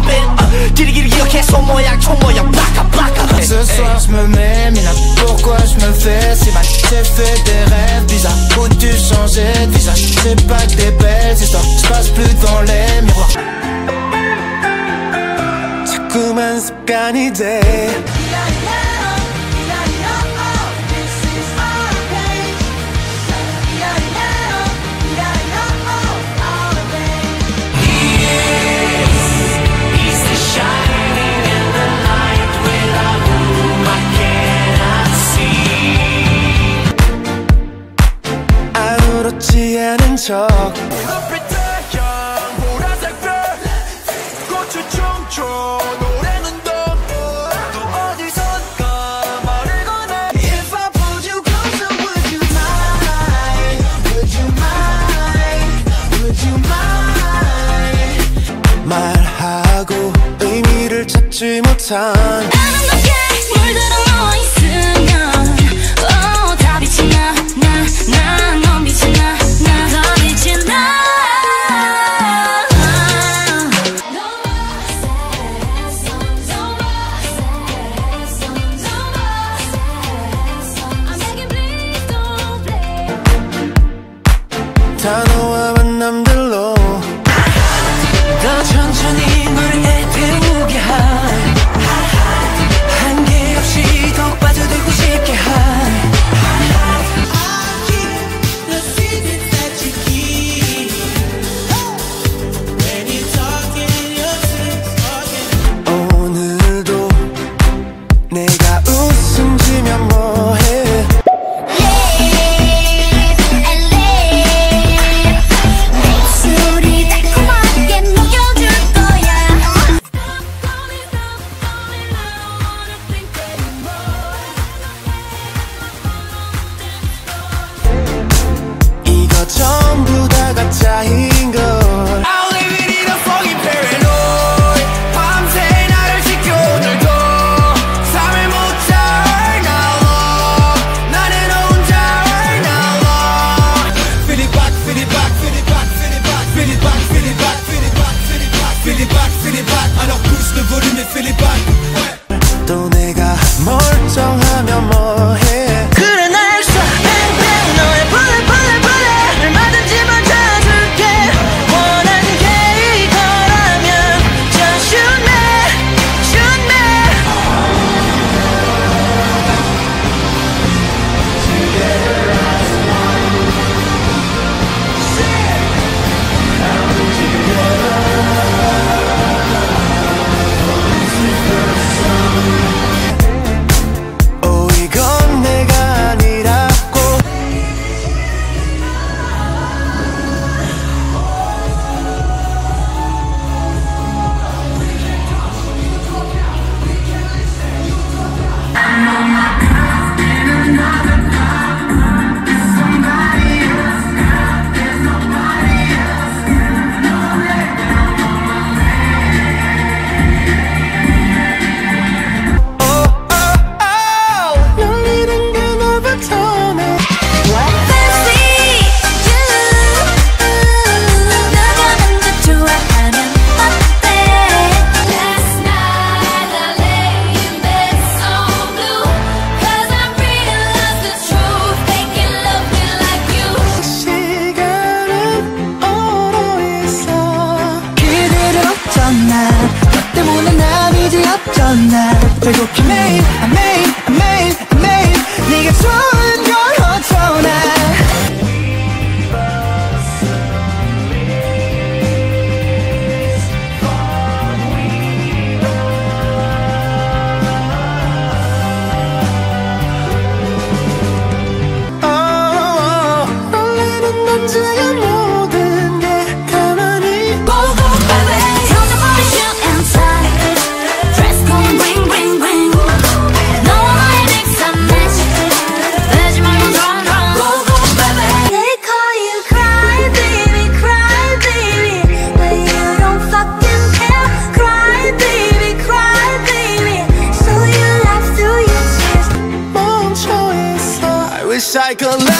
poppin'. 길이 기억해 손 모양 총 모양 블라카 블라카. Ce soir je me mets, mais là pourquoi je me fais si mal? J'ai fait des rêves bizarres, où-tu changer de visage? C'est pas que des belles histoires, je passe plus devant les miroirs. 자꾸만 습관이 돼. 아무렇지 않은 척 앞에 태양 보라색별 꽃을 춤춰 노래는 또 어디선가 말을 거네. If I pulled you closer would you mind? Would you mind? Would you mind? 말하고 의미를 찾지 못한 아름답게 물들어 누워 있으면 다 빛이 나 넌 빛이 나 더 빛이 나. 단어와 만남들로 더 천천히 물에 태우게 한 한계 없이 더욱 빠져들고 싶게 한 오늘도 내가 웃음 지면 뭐해. 입술이 달콤하게 녹여줄 거야. 이거 전부 다 가짜인 걸. I'll leave it in a foggy paranoid. 밤새 나를 지켜 오늘도 잠을 못 자 right now. 나는 혼자 right now. Feel it back, feel it back, feel it back, feel it back, feel it back, feel it back, feel it back, feel it back, feel it back, feel it back. Alors pousse le volume et feel it back. 또 내가 멀쩡하면 뭐해. 그래 날 쏴, bang bang 너의 bullet bullet bullet. 얼마든지 맞아줄게. 원하는 게 이거라면 just shoot me, shoot me. 오 이건 내가 아니라고. 널 잃은 게 너부터 내. Fancy you. 너가 먼저 좋아하면 어때? Last night I lay in bed so blue 'cause I realized the truth. They can love me like you. 시간은 얼어 있어. 기다렸던 너 때문에 난 이제 없잖아. 배고픈 매일 매일 매일 매일 네가 좋은 걸 어쩌나. 놀래는 남자의 모든 게 가만히 보고 baby. Beautiful shoe and tie. Dress code bling bling bling. 너와 나의 mix and match. 되지 말고 run run. 보고 baby. They call you cry baby but you don't fucking care. Cry baby so you laugh through your tears. 멈춰 있어. I wish I could let